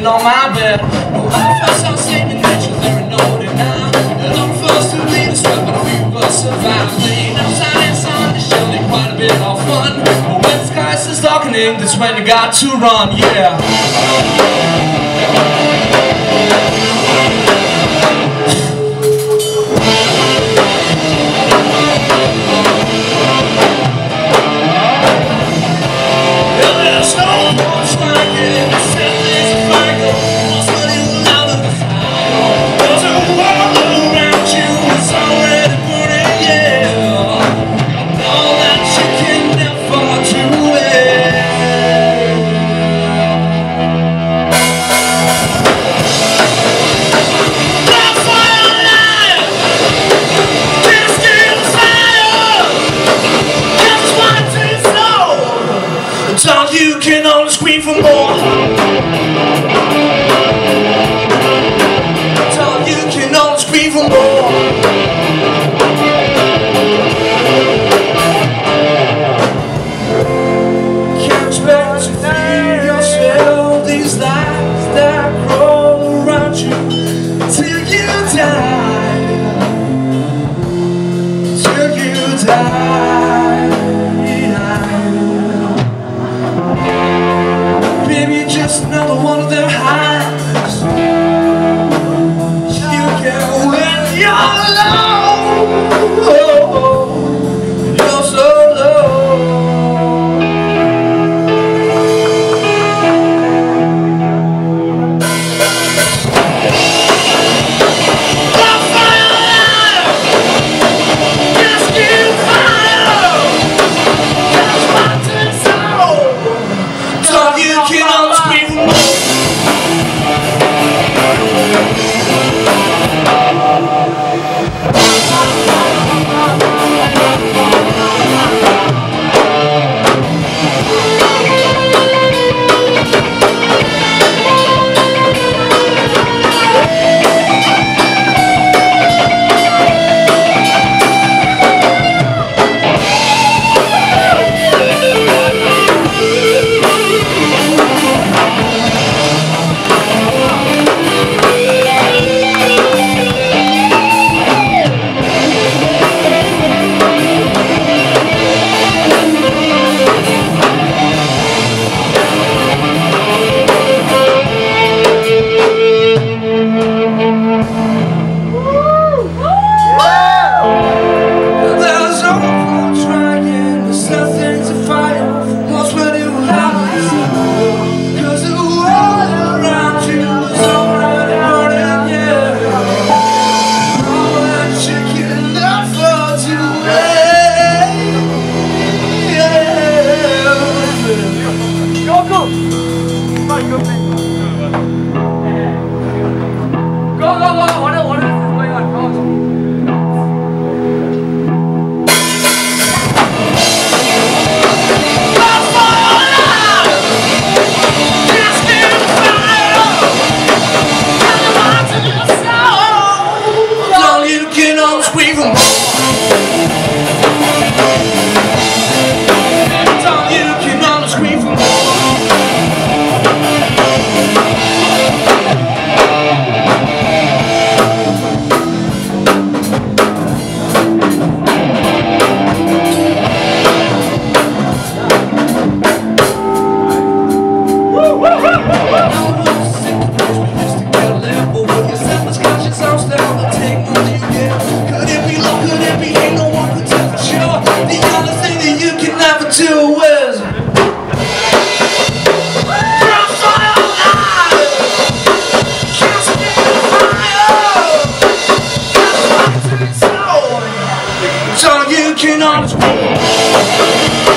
sitting on my bed. No life is our saving nature, there ain't no denying. And I'm forced to lead us, but a few of us survive. Playing outside and sun is surely quite a bit of fun. But when the skies is darkening, that's when you got to run, yeah. You can only scream for more. You can only scream for more. Can't expect to feed yourself these lies that grow around you till you die. Till you die. Just another one of their highs. You can win your love. You're so low. Just keep fire. That's what it's all. So you can always scream for more. So you can always